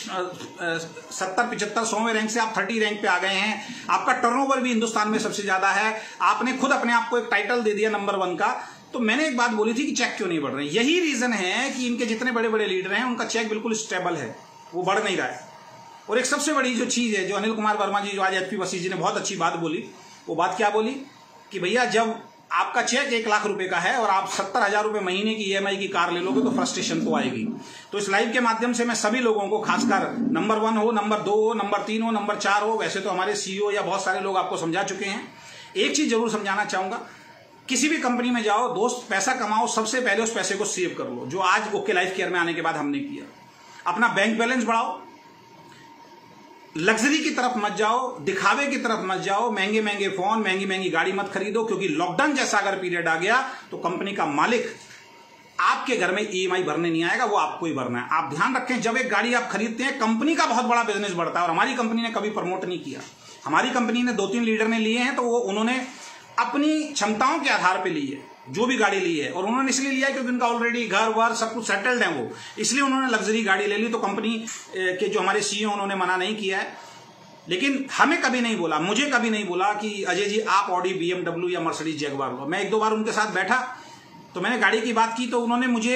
70, 75, 100वें रैंक से आप 30 रैंक पे आ गए हैं। आपका टर्नओवर भी हिंदुस्तान में सबसे ज्यादा है। आपने खुद अपने आप को एक टाइटल दे दिया नंबर 1 का। तो मैंने एक बात बोली थी कि चेक क्यों नहीं बढ़ रहे? यही रीजन है कि इनके जितने बड़े बड़े लीडर हैं उनका चेक बिल्कुल स्टेबल है, वो बढ़ नहीं रहा है। और एक सबसे बड़ी जो चीज है, जो अनिल कुमार वर्मा जी, जो आज एचपी वसीफ जी ने बहुत अच्छी बात बोली, वो बात क्या बोली कि भैया जब आपका चेक 1 लाख रुपए का है और आप 70,000 रुपए महीने की ईएमआई की कार ले लोगे तो फ्रस्ट्रेशन तो आएगी। तो इस लाइव के माध्यम से मैं सभी लोगों को, खासकर नंबर 1 हो, नंबर 2 हो, नंबर 3 हो, नंबर 4 हो, वैसे तो हमारे सीईओ या बहुत सारे लोग आपको समझा चुके हैं, एक चीज जरूर समझाना चाहूंगा। किसी भी कंपनी में जाओ दोस्त, पैसा कमाओ, सबसे पहले उस पैसे को सेव कर लो, जो आज ओके लाइफ केयर में आने के बाद हमने किया। अपना बैंक बैलेंस बढ़ाओ, लग्जरी की तरफ मत जाओ, दिखावे की तरफ मत जाओ, महंगे महंगे फोन, महंगी महंगी गाड़ी मत खरीदो, क्योंकि लॉकडाउन जैसा अगर पीरियड आ गया तो कंपनी का मालिक आपके घर में ईएमआई भरने नहीं आएगा, वो आपको ही भरना है। आप ध्यान रखें, जब एक गाड़ी आप खरीदते हैं, कंपनी का बहुत बड़ा बिजनेस बढ़ता है। और हमारी कंपनी ने कभी प्रमोट नहीं किया। हमारी कंपनी ने 2-3 लीडर ने लिए हैं, तो वो उन्होंने अपनी क्षमताओं के आधार पर ली है जो भी गाड़ी ली है। और उन्होंने इसलिए लिया क्योंकि उनका ऑलरेडी घर वर सब कुछ सेटल्ड है, वो इसलिए उन्होंने लग्जरी गाड़ी ले ली। तो कंपनी के जो हमारे सीईओ उन्होंने मना नहीं किया है। लेकिन हमें कभी नहीं बोला, मुझे कभी नहीं बोला कि अजय जी आप ऑडी, बीएमडब्ल्यू या मर्सिडीज जगुआर लो। मैं 1-2 बार उनके साथ बैठा तो मैंने गाड़ी की बात की, तो उन्होंने मुझे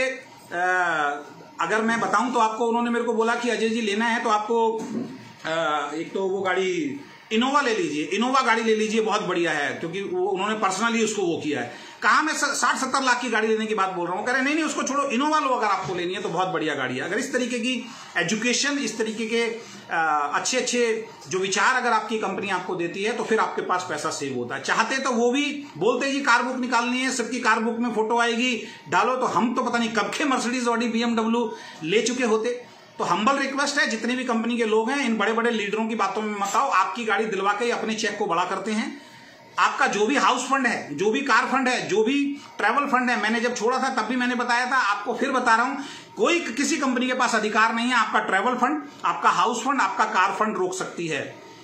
अगर मैं बताऊं तो आपको, उन्होंने मेरे को बोला कि अजय जी लेना है तो आपको एक तो वो गाड़ी इनोवा ले लीजिए, इनोवा गाड़ी ले लीजिए, बहुत बढ़िया है, क्योंकि वो उन्होंने पर्सनली उसको वो किया है। कहा मैं 60-70 लाख की गाड़ी लेने की बात बोल रहा हूँ। कह रहे नहीं उसको छोड़ो, इनोवा लो अगर आपको लेनी है तो बहुत बढ़िया गाड़ी है। अगर इस तरीके की एजुकेशन, इस तरीके के अच्छे अच्छे जो विचार अगर आपकी कंपनी आपको देती है तो फिर आपके पास पैसा सेव होता है। चाहते तो वो भी बोलते जी कार बुक निकालनी है, सबकी कार बुक में फोटो आएगी, डालो, तो हम तो पता नहीं कब के मर्सिडीज, ऑडी, बीएमडब्ल्यू ले चुके होते। तो हम्बल रिक्वेस्ट है, जितने भी कंपनी के लोग हैं इन बड़े बड़े लीडरों की बातों में मत आओ। आपकी गाड़ी दिलवा के अपने चेक को बड़ा करते हैं। आपका जो भी हाउस फंड है, जो भी कार फंड है, जो भी ट्रैवल फंड है, मैंने जब छोड़ा था तब भी मैंने बताया था, आपको फिर बता रहा हूं, कोई किसी कंपनी के पास अधिकार नहीं है आपका ट्रैवल फंड, आपका हाउस फंड, आपका कार फंड रोक सकती है।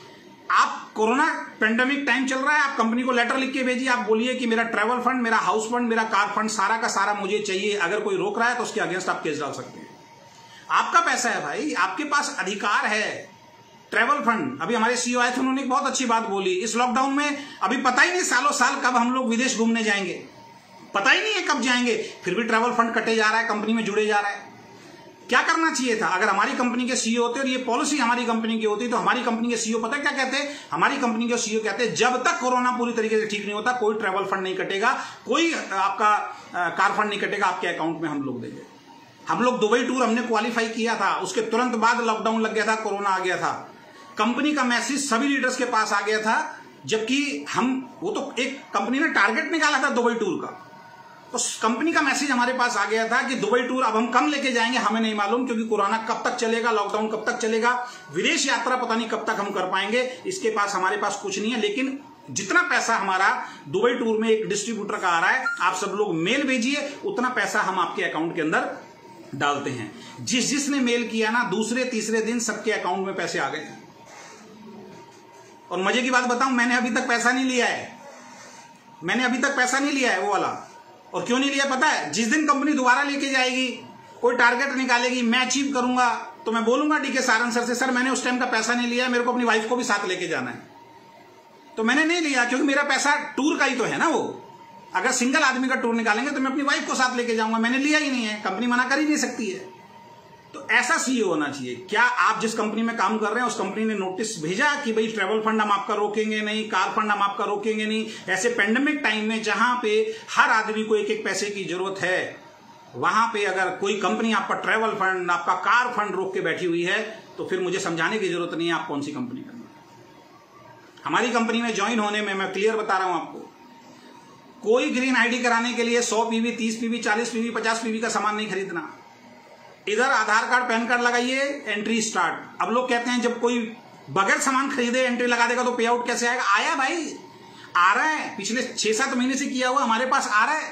आप कोरोना पेंडेमिक टाइम चल रहा है, आप कंपनी को लेटर लिख के भेजिए, आप बोलिए कि मेरा ट्रैवल फंड, मेरा हाउस फंड, मेरा कार फंड सारा का सारा मुझे चाहिए। अगर कोई रोक रहा है तो उसके अगेंस्ट आप केस डाल सकते हैं। आपका पैसा है भाई, आपके पास अधिकार है। ट्रैवल फंड, अभी हमारे सीईओ आए थे, उन्होंने एक बहुत अच्छी बात बोली। इस लॉकडाउन में अभी पता ही नहीं सालों साल कब हम लोग विदेश घूमने जाएंगे, पता ही नहीं है कब जाएंगे, फिर भी ट्रैवल फंड कटे जा रहा है, कंपनी में जुड़े जा रहा है। क्या करना चाहिए था? अगर हमारी कंपनी के सीईओ होते और ये पॉलिसी हमारी कंपनी की होती, तो हमारी कंपनी के सीईओ पता क्या कहते हैं? हमारी कंपनी के सीईओ कहते हैं जब तक कोरोना पूरी तरीके से ठीक नहीं होता कोई ट्रैवल फंड नहीं कटेगा, कोई आपका कार फंड नहीं कटेगा, आपके अकाउंट में हम लोग देंगे। हम लोग दुबई टूर हमने क्वालिफाई किया था, उसके तुरंत बाद लॉकडाउन लग गया था, कोरोना आ गया था। कंपनी का मैसेज सभी लीडर्स के पास आ गया था, जबकि वो तो एक कंपनी ने टारगेट निकाला था दुबई टूर का, तो कंपनी का मैसेज हमारे पास आ गया था कि दुबई टूर अब हम कम लेके जाएंगे, हमें नहीं मालूम, क्योंकि कोरोना कब तक चलेगा, लॉकडाउन कब तक चलेगा, विदेश यात्रा पता नहीं कब तक हम कर पाएंगे, इसके पास हमारे पास कुछ नहीं है। लेकिन जितना पैसा हमारा दुबई टूर में एक डिस्ट्रीब्यूटर का आ रहा है, आप सब लोग मेल भेजिए, उतना पैसा हम आपके अकाउंट के अंदर डालते हैं। जिसने मेल किया ना, दूसरे तीसरे दिन सबके अकाउंट में पैसे आ गए। और मजे की बात बताऊं, मैंने अभी तक पैसा नहीं लिया है, मैंने अभी तक पैसा नहीं लिया है वो वाला। और क्यों नहीं लिया पता है? जिस दिन कंपनी दोबारा लेके जाएगी, कोई टारगेट निकालेगी, मैं अचीव करूंगा, तो मैं बोलूंगा डीके सारन सर से, सर मैंने उस टाइम का पैसा नहीं लिया, मेरे को अपनी वाइफ को भी साथ लेके जाना है। तो मैंने नहीं लिया, क्योंकि मेरा पैसा टूर का ही तो है ना वो। अगर सिंगल आदमी का टूर निकालेंगे तो मैं अपनी वाइफ को साथ लेके जाऊंगा, मैंने लिया ही नहीं है, कंपनी मना कर ही नहीं सकती है। तो ऐसा सीईओ होना चाहिए। क्या आप जिस कंपनी में काम कर रहे हैं उस कंपनी ने नोटिस भेजा कि भाई ट्रैवल फंड हम आपका रोकेंगे नहीं, कार फंड हम आपका रोकेंगे नहीं? ऐसे पेंडेमिक टाइम में जहां पे हर आदमी को एक एक पैसे की जरूरत है, वहां पे अगर कोई कंपनी आपका ट्रैवल फंड, आपका कार फंड रोक के बैठी हुई है, तो फिर मुझे समझाने की जरूरत नहीं है आप कौन सी कंपनी करना है। हमारी कंपनी में ज्वाइन होने में मैं क्लियर बता रहा हूं आपको, कोई ग्रीन आईडी कराने के लिए 100 पीवी, 30 पीवी, 40 पीवी, 50 पीवी का सामान नहीं खरीदना। इधर आधार कार्ड, पैन कार्ड लगाइए, एंट्री स्टार्ट। अब लोग कहते हैं जब कोई बगैर सामान खरीदे एंट्री लगा देगा तो पे आउट कैसे आएगा? आया भाई, आ रहा है, पिछले 6-7 महीने से किया हुआ हमारे पास आ रहा है।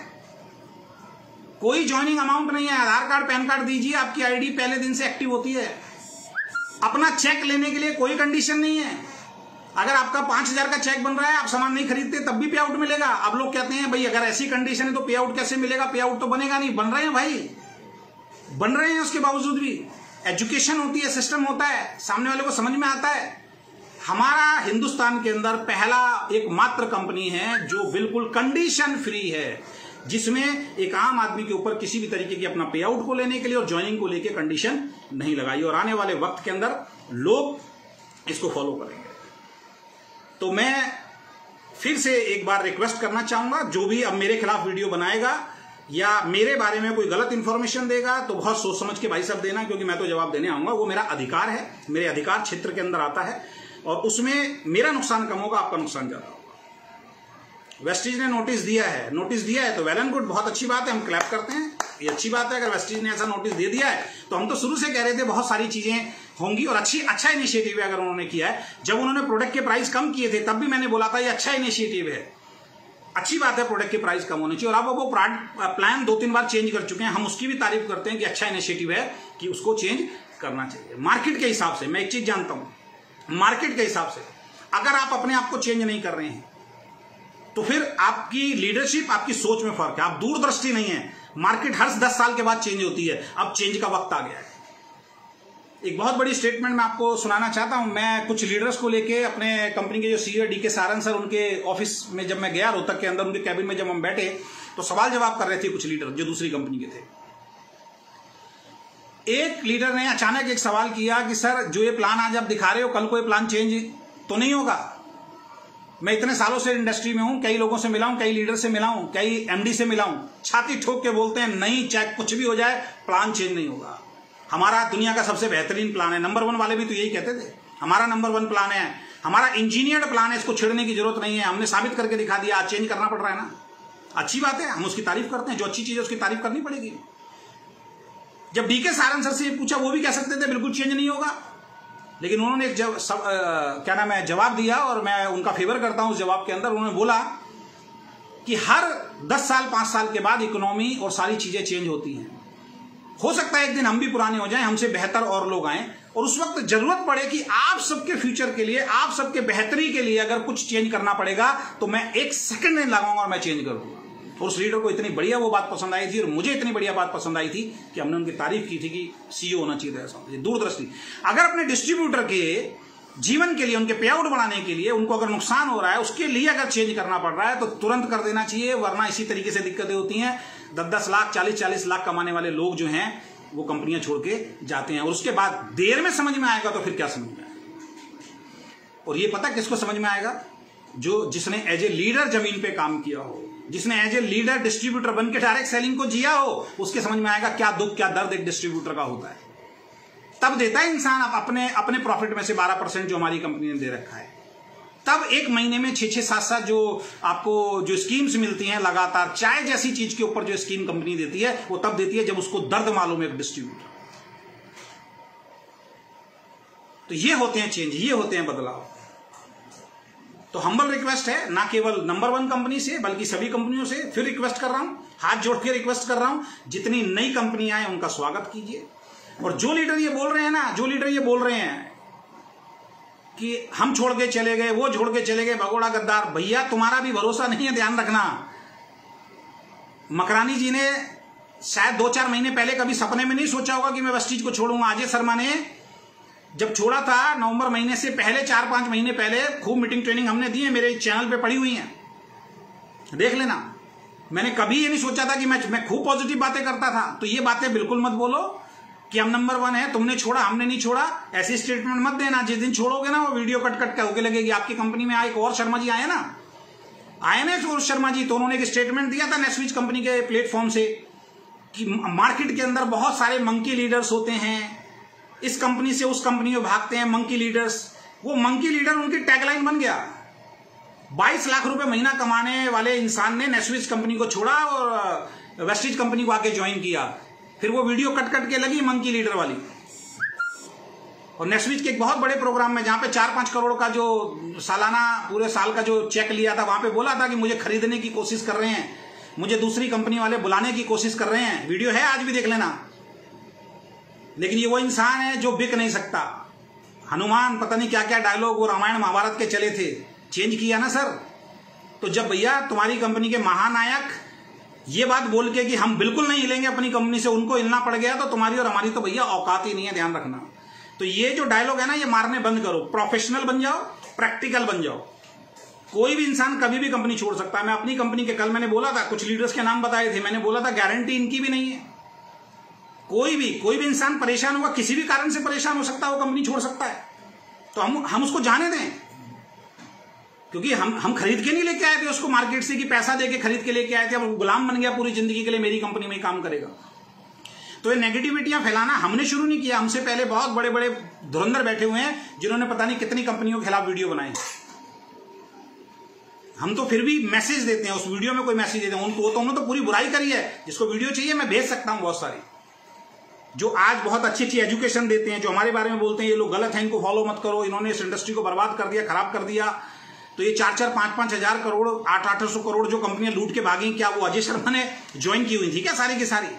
कोई ज्वाइनिंग अमाउंट नहीं है, आधार कार्ड, पैन कार्ड दीजिए, आपकी आईडी पहले दिन से एक्टिव होती है। अपना चेक लेने के लिए कोई कंडीशन नहीं है। अगर आपका 5,000 का चेक बन रहा है, आप सामान नहीं खरीदते तब भी पे आउट मिलेगा। अब लोग कहते हैं भाई अगर ऐसी कंडीशन है तो पे आउट कैसे मिलेगा? पे आउट तो बनेगा नहीं। बन रहे हैं भाई, बन रहे हैं, उसके बावजूद भी एजुकेशन होती है, सिस्टम होता है, सामने वाले को समझ में आता है। हमारा हिंदुस्तान के अंदर पहला एकमात्र कंपनी है जो बिल्कुल कंडीशन फ्री है, जिसमें एक आम आदमी के ऊपर किसी भी तरीके की अपना पे आउट को लेने के लिए और ज्वाइनिंग को लेकर कंडीशन नहीं लगाई। और आने वाले वक्त के अंदर लोग इसको फॉलो करेंगे। तो मैं फिर से एक बार रिक्वेस्ट करना चाहूंगा, जो भी अब मेरे खिलाफ वीडियो बनाएगा या मेरे बारे में कोई गलत इंफॉर्मेशन देगा तो बहुत सोच समझ के भाई साहब देना, क्योंकि मैं तो जवाब देने आऊंगा, वो मेरा अधिकार है, मेरे अधिकार क्षेत्र के अंदर आता है, और उसमें मेरा नुकसान कम होगा, आपका नुकसान ज्यादा होगा। वेस्टीज ने नोटिस दिया है तो वेल एंड गुड, बहुत अच्छी बात है, हम क्लैप करते हैं, ये अच्छी बात है। अगर वेस्टीज ने ऐसा नोटिस दे दिया है तो हम तो शुरू से कह रहे थे बहुत सारी चीजें होंगी, और अच्छा इनिशिएटिव है अगर उन्होंने किया है। जब उन्होंने प्रोडक्ट के प्राइस कम किए थे तब भी मैंने बोला था ये अच्छा इनिशिएटिव है, अच्छी बात है, प्रोडक्ट के प्राइस कम होने चाहिए। और अब वो प्लान 2-3 बार चेंज कर चुके हैं, हम उसकी भी तारीफ करते हैं कि अच्छा इनिशिएटिव है कि उसको चेंज करना चाहिए। मार्केट के हिसाब से मैं एक चीज जानता हूं, मार्केट के हिसाब से अगर आप अपने आप को चेंज नहीं कर रहे हैं तो फिर आपकी लीडरशिप, आपकी सोच में फर्क है, आप दूरदृष्टि नहीं है। मार्केट हर 10 साल के बाद चेंज होती है, अब चेंज का वक्त आ गया है। एक बहुत बड़ी स्टेटमेंट मैं आपको सुनाना चाहता हूं। मैं कुछ लीडर्स को लेके अपने कंपनी के जो सीईओ डीके सारन सर, उनके ऑफिस में जब मैं गया रोहतक के अंदर, उनके कैबिन में जब हम बैठे तो सवाल जवाब कर रहे थे कुछ लीडर जो दूसरी कंपनी के थे। एक लीडर ने अचानक एक सवाल किया कि सर जो ये प्लान आज आप दिखा रहे हो, कल को ये प्लान चेंज तो नहीं होगा? मैं इतने सालों से इंडस्ट्री में हूं, कई लोगों से मिला हूं, कई लीडर से मिला हूं, कई एमडी से मिला हूं, छाती ठोक के बोलते हैं नहीं, चाहे कुछ भी हो जाए प्लान चेंज नहीं होगा, हमारा दुनिया का सबसे बेहतरीन प्लान है। नंबर 1 वाले भी तो यही कहते थे, हमारा नंबर 1 प्लान है, हमारा इंजीनियर्ड प्लान है, इसको छेड़ने की जरूरत नहीं है, हमने साबित करके दिखा दिया, आज चेंज करना पड़ रहा है ना। अच्छी बात है, हम उसकी तारीफ करते हैं, जो अच्छी चीज है उसकी तारीफ करनी पड़ेगी। जब डीके सारन सर से पूछा, वो भी कह सकते थे बिल्कुल चेंज नहीं होगा, लेकिन उन्होंने जवाब दिया, और मैं उनका फेवर करता हूं उस जवाब के अंदर। उन्होंने बोला कि हर 10 साल 5 साल के बाद इकोनॉमी और सारी चीजें चेंज होती हैं, हो सकता है एक दिन हम भी पुराने हो जाएं, हमसे बेहतर और लोग आएं, और उस वक्त जरूरत पड़े कि आप सबके फ्यूचर के लिए, आप सबके बेहतरी के लिए अगर कुछ चेंज करना पड़ेगा तो मैं 1 सेकंड नहीं लगाऊंगा और मैं चेंज कर दूंगा। और उस लीडर को इतनी बढ़िया वो बात पसंद आई थी, और मुझे इतनी बढ़िया बात पसंद आई थी कि हमने उनकी तारीफ की थी कि सीईओ होना चाहिए था ऐसा, दूरदृष्टि। अगर अपने डिस्ट्रीब्यूटर के जीवन के लिए, उनके पे आउट बढ़ाने के लिए, उनको अगर नुकसान हो रहा है उसके लिए अगर चेंज करना पड़ रहा है तो तुरंत कर देना चाहिए, वरना इसी तरीके से दिक्कतें होती हैं। 10-10 लाख 40-40 लाख कमाने वाले लोग जो हैं वो कंपनियां छोड़ के जाते हैं, और उसके बाद देर में समझ में आएगा तो फिर क्या समझ में आएगा। और ये पता किसको समझ में आएगा? जिसने एज ए लीडर जमीन पे काम किया हो, जिसने एज ए लीडर डिस्ट्रीब्यूटर बन के डायरेक्ट सेलिंग को जिया हो, उसके समझ में आएगा क्या दुख क्या दर्द एक डिस्ट्रीब्यूटर का होता है। तब देता है इंसान अपने प्रॉफिट में से 12% जो हमारी कंपनी ने दे रखा है। तब एक महीने में 6-6, 7-7 जो आपको जो स्कीम्स मिलती हैं लगातार, चाय जैसी चीज के ऊपर जो स्कीम कंपनी देती है वो तब देती है जब उसको दर्द मालूम है एक डिस्ट्रीब्यूटर। तो ये होते हैं चेंज, ये होते हैं बदलाव। तो हम्बल रिक्वेस्ट है, ना केवल नंबर 1 कंपनी से बल्कि सभी कंपनियों से फिर रिक्वेस्ट कर रहा हूं, हाथ जोड़ के रिक्वेस्ट कर रहा हूं, जितनी नई कंपनी आए उनका स्वागत कीजिए। और जो लीडर ये बोल रहे हैं ना, जो लीडर ये बोल रहे हैं कि हम छोड़ के चले गए, वो छोड़ के चले गए, भगोड़ा गद्दार, भैया तुम्हारा भी भरोसा नहीं है, ध्यान रखना। मकरानी जी ने शायद 2-4 महीने पहले कभी सपने में नहीं सोचा होगा कि मैं वेस्टीज को छोड़ूंगा। अजय शर्मा ने जब छोड़ा था नवंबर महीने से पहले, 4-5 महीने पहले, खूब मीटिंग ट्रेनिंग हमने दी है, मेरे चैनल पे पड़ी हुई है, देख लेना। मैंने कभी ये नहीं सोचा था कि मैं खूब पॉजिटिव बातें करता था। तो ये बातें बिल्कुल मत बोलो कि हम नंबर 1 है, तुमने छोड़ा हमने नहीं छोड़ा, ऐसी स्टेटमेंट मत देना। जिस दिन छोड़ोगे ना वो वीडियो कट होके लगेगी। आपकी कंपनी में एक और शर्मा जी आए ना और शर्मा जी, तो उन्होंने एक स्टेटमेंट दिया था नेस्विच कंपनी के प्लेटफॉर्म से कि मार्केट के अंदर बहुत सारे मंकी लीडर्स होते हैं, इस कंपनी से उस कंपनी में भागते हैं मंकी लीडर्स। वो मंकी लीडर उनकी टैगलाइन बन गया। 22 लाख रुपए महीना कमाने वाले इंसान ने नेस्विच कंपनी को छोड़ा और वेस्टीज कंपनी को आके ज्वाइन किया। फिर वो वीडियो कट के लगी मंकी लीडर वाली। और नेस्विच के एक बहुत बड़े प्रोग्राम में, जहां पे 4-5 करोड़ का जो सालाना पूरे साल का जो चेक लिया था, वहां पे बोला था कि मुझे खरीदने की कोशिश कर रहे हैं, मुझे दूसरी कंपनी वाले बुलाने की कोशिश कर रहे हैं। वीडियो है, आज भी देख लेना। लेकिन ये वो इंसान है जो बिक नहीं सकता। हनुमान पता नहीं क्या क्या डायलॉग वो रामायण महाभारत के चले थे, चेंज किया ना सर। तो जब भैया तुम्हारी कंपनी के महानायक ये बात बोल के कि हम बिल्कुल नहीं हिलेंगे अपनी कंपनी से, उनको हिलना पड़ गया, तो तुम्हारी और हमारी तो भैया औकात ही नहीं है, ध्यान रखना। तो ये जो डायलॉग है ना, ये मारने बंद करो। प्रोफेशनल बन जाओ, प्रैक्टिकल बन जाओ। कोई भी इंसान कभी भी कंपनी छोड़ सकता है। मैं अपनी कंपनी के, कल मैंने बोला था, कुछ लीडर्स के नाम बताए थे, मैंने बोला था गारंटी इनकी भी नहीं है। कोई भी इंसान परेशान होगा, किसी भी कारण से परेशान हो सकता है, वो कंपनी छोड़ सकता है। तो हम उसको जाने दें, क्योंकि हम खरीद के नहीं लेके आए थे उसको मार्केट से कि पैसा देके खरीद के लेके आए थे। अब गुलाम बन गया पूरी जिंदगी के लिए, मेरी कंपनी में ही काम करेगा। तो ये नेगेटिविटियां फैलाना हमने शुरू नहीं किया, हमसे पहले बहुत बड़े बड़े धुरंधर बैठे हुए हैं जिन्होंने पता नहीं कितनी कंपनियों के खिलाफ वीडियो बनाए। हम तो फिर भी मैसेज देते हैं, उस वीडियो में कोई मैसेज देते हैं। उन्होंने तो पूरी बुराई करी है। जिसको वीडियो चाहिए मैं भेज सकता हूं, बहुत सारी, जो आज बहुत अच्छी अच्छी एजुकेशन देते हैं, जो हमारे बारे में बोलते हैं ये लोग गलत हैं, इनको फॉलो मत करो, इन्होंने इस इंडस्ट्री को बर्बाद कर दिया, खराब कर दिया। तो ये 4-4, 5-5 हजार करोड़, 800-800 करोड़ जो कंपनियां लूट के भागी, क्या वो अजय शर्मा ने ज्वाइन की हुई थी क्या सारी की सारी?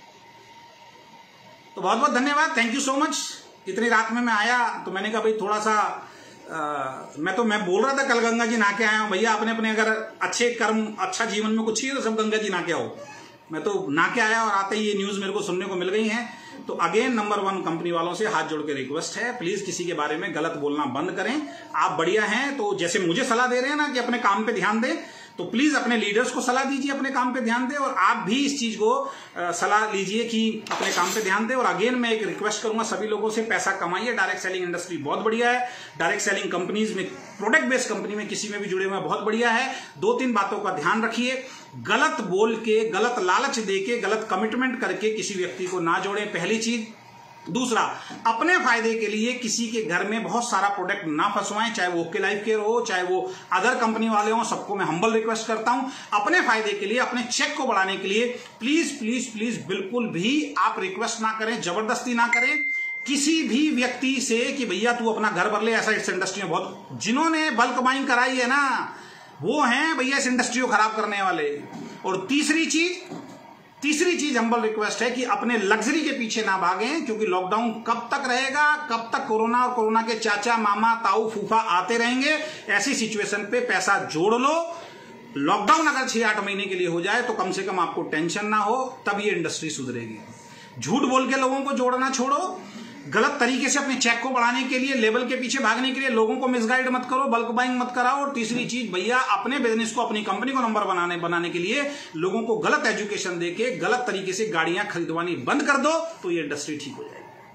तो बहुत बहुत धन्यवाद, थैंक यू सो मच। इतनी रात में मैं आया तो मैंने कहा भाई थोड़ा सा मैं बोल रहा था कल गंगा जी नहा के आया हूं। भैया अपने अपने अगर अच्छे कर्म, अच्छा जीवन में कुछ चाहिए तो सब गंगा जी नहा के आओ। मैं तो नहा के आया और आते ही ये न्यूज मेरे को सुनने को मिल गई है। तो अगेन नंबर 1 कंपनी वालों से हाथ जोड़ के रिक्वेस्ट है, प्लीज किसी के बारे में गलत बोलना बंद करें। आप बढ़िया हैं तो जैसे मुझे सलाह दे रहे हैं ना कि अपने काम पे ध्यान दें, तो प्लीज अपने लीडर्स को सलाह दीजिए अपने काम पे ध्यान दें, और आप भी इस चीज को सलाह लीजिए कि अपने काम पे ध्यान दें। और अगेन मैं एक रिक्वेस्ट करूंगा सभी लोगों से, पैसा कमाइए। डायरेक्ट सेलिंग इंडस्ट्री बहुत बढ़िया है। डायरेक्ट सेलिंग कंपनीज में, प्रोडक्ट बेस्ड कंपनी में किसी में भी जुड़े हुए हैं, बहुत बढ़िया है। 2-3 बातों का ध्यान रखिए, गलत बोल के, गलत लालच दे के, गलत कमिटमेंट करके किसी व्यक्ति को ना जोड़ें, पहली चीज। दूसरा, अपने फायदे के लिए किसी के घर में बहुत सारा प्रोडक्ट ना फंसवाएं, चाहे वो ओके लाइफ केयर हो, चाहे वो अदर कंपनी वाले हो। सबको मैं हम्बल रिक्वेस्ट करता हूं, अपने फायदे के लिए, अपने चेक को बढ़ाने के लिए प्लीज प्लीज प्लीज बिल्कुल भी आप रिक्वेस्ट ना करें, जबरदस्ती ना करें किसी भी व्यक्ति से कि भैया तू अपना घर भर ले। ऐसा इस इंडस्ट्री में बहुत, जिन्होंने बल्क बाइंग कराई है ना, वो हैं भैया इस इंडस्ट्री को खराब करने वाले। और तीसरी चीज, तीसरी चीज हम्बल रिक्वेस्ट है कि अपने लग्जरी के पीछे ना भागें, क्योंकि लॉकडाउन कब तक रहेगा, कब तक कोरोना और कोरोना के चाचा मामा ताऊ फूफा आते रहेंगे। ऐसी सिचुएशन पे पैसा जोड़ लो। लॉकडाउन अगर 6-8 महीने के लिए हो जाए तो कम से कम आपको टेंशन ना हो, तब ये इंडस्ट्री सुधरेगी। झूठ बोल के लोगों को जोड़ना छोड़ो, गलत तरीके से अपने चेक को बढ़ाने के लिए, लेवल के पीछे भागने के लिए लोगों को मिसगाइड मत करो, बल्क बाइंग मत कराओ। और तीसरी चीज भैया, अपने बिजनेस को, अपनी कंपनी को नंबर बनाने के लिए लोगों को गलत एजुकेशन देके गलत तरीके से गाड़ियां खरीदवानी बंद कर दो, तो ये इंडस्ट्री ठीक हो जाएगी।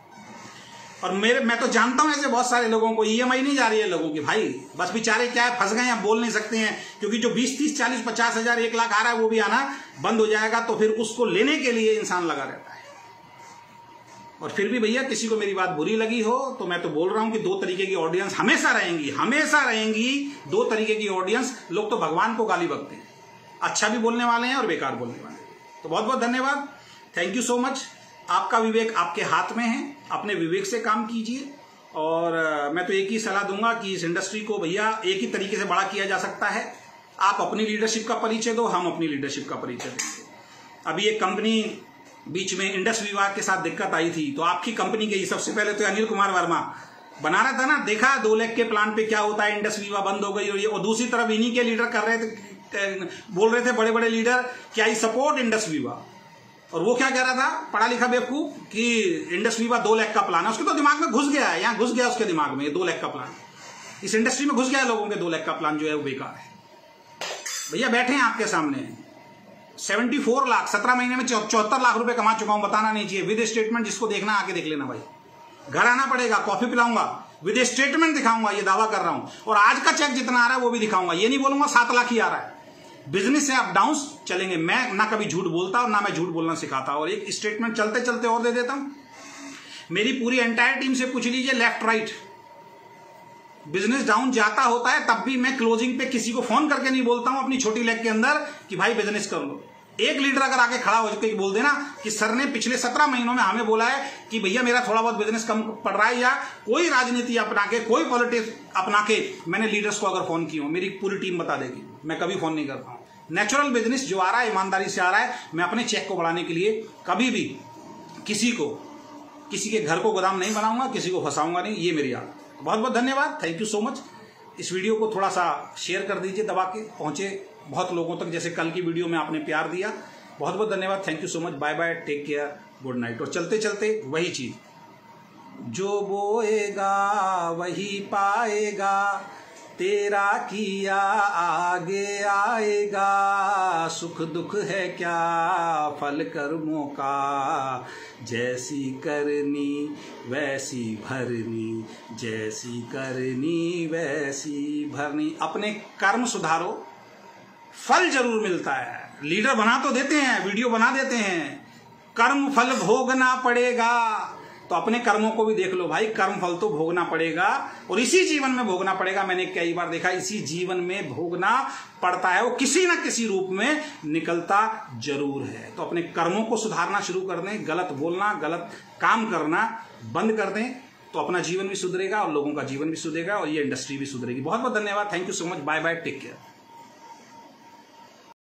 और मैं तो जानता हूं ऐसे बहुत सारे लोगों को ईएमआई नहीं जा रही है लोगों की, भाई बस बेचारे क्या है, फंस गए हैं, बोल नहीं सकते हैं, क्योंकि जो 20, 30, 40, 50 हजार, 1 लाख आ रहा है वो भी आना बंद हो जाएगा। तो फिर उसको लेने के लिए इंसान लगा रहता है। और फिर भी भैया, किसी को मेरी बात बुरी लगी हो तो मैं तो बोल रहा हूं कि 2 तरीके की ऑडियंस हमेशा रहेंगी, हमेशा रहेंगी। 2 तरीके की ऑडियंस। लोग तो भगवान को गाली बकते हैं, अच्छा भी बोलने वाले हैं और बेकार बोलने वाले हैं। तो बहुत बहुत धन्यवाद, थैंक यू सो मच। आपका विवेक आपके हाथ में है, अपने विवेक से काम कीजिए। और मैं तो एक ही सलाह दूंगा कि इस इंडस्ट्री को भैया एक ही तरीके से बड़ा किया जा सकता है। आप अपनी लीडरशिप का परिचय दो, हम अपनी लीडरशिप का परिचय देंगे। अभी एक कंपनी बीच में इंडस विवाह के साथ दिक्कत आई थी, तो आपकी कंपनी के सबसे पहले तो अनिल कुमार वर्मा बना रहा था ना, देखा 2 लाख के प्लान पे क्या होता है, इंडस विवाह बंद हो गई। और दूसरी तरफ इन्हीं के लीडर कर रहे थे, बोल रहे थे बड़े बड़े लीडर कि आई सपोर्ट इंडस विवाह। और वो क्या कह रहा था, पढ़ा लिखा बेवकूफ, कि इंडस विवाह 2 लाख का प्लान है। उसके तो दिमाग में घुस गया है, यहाँ घुस गया उसके दिमाग में 2 लाख का प्लान। इस इंडस्ट्री में घुस गया है लोगों के 2 लाख का प्लान जो है वो बेकार है। भैया बैठे हैं आपके सामने, 74 लाख 17 महीने में 74 लाख रुपए कमा चुका हूं, बताना नहीं चाहिए। विद स्टेटमेंट, जिसको देखना आके देख लेना भाई। घर आना पड़ेगा, कॉफी पिलाऊंगा, विद स्टेटमेंट दिखाऊंगा, ये दावा कर रहा हूं। और आज का चेक जितना आ रहा है वो भी दिखाऊंगा, ये नहीं बोलूंगा 7 लाख ही आ रहा है। बिजनेस से अप डाउन चलेंगे। मैं ना कभी झूठ बोलता और ना मैं झूठ बोलना सिखाता। और एक स्टेटमेंट चलते चलते और दे देता हूं, मेरी पूरी एंटायर टीम से पूछ लीजिए, लेफ्ट राइट, बिजनेस डाउन जाता होता है तब भी मैं क्लोजिंग पे किसी को फोन करके नहीं बोलता हूं अपनी छोटी लेग के अंदर कि भाई बिजनेस कर लो। एक लीडर अगर आके खड़ा हो के बोल देना कि सर ने पिछले 17 महीनों में हमें बोला है कि भैया मेरा थोड़ा बहुत बिजनेस कम पड़ रहा है, या कोई राजनीति अपना के, कोई पॉलिटिक्स अपना के मैंने लीडर्स को अगर फोन किया हो, मेरी पूरी टीम बता देगी। मैं कभी फोन नहीं करता हूं। नेचुरल बिजनेस जो आ रहा है, ईमानदारी से आ रहा है। मैं अपने चेक को बढ़ाने के लिए कभी भी किसी के घर को गोदाम नहीं बनाऊंगा, किसी को फंसाऊंगा नहीं, ये मेरी आदत है। बहुत बहुत धन्यवाद, थैंक यू सो मच। इस वीडियो को थोड़ा सा शेयर कर दीजिए, दबा के पहुंचे बहुत लोगों तक, जैसे कल की वीडियो में आपने प्यार दिया। बहुत बहुत धन्यवाद, thank you so much, bye bye, take care, good night. और चलते चलते वही चीज, जो बोएगा वही पाएगा, तेरा किया आगे आएगा। सुख दुख है क्या फल कर्मों का, जैसी करनी वैसी भरनी, जैसी करनी वैसी भरनी। अपने कर्म सुधारो, फल जरूर मिलता है। लीडर बना तो देते हैं, वीडियो बना देते हैं, कर्म फल भोगना पड़ेगा। तो अपने कर्मों को भी देख लो भाई, कर्म फल तो भोगना पड़ेगा, और इसी जीवन में भोगना पड़ेगा। मैंने कई बार देखा, इसी जीवन में भोगना पड़ता है, वो किसी न किसी रूप में निकलता जरूर है। तो अपने कर्मों को सुधारना शुरू कर दें, गलत बोलना, गलत काम करना बंद कर दें, तो अपना जीवन भी सुधरेगा और लोगों का जीवन भी सुधरेगा और ये इंडस्ट्री भी सुधरेगी। बहुत बहुत धन्यवाद, thank you so much, bye bye, take care.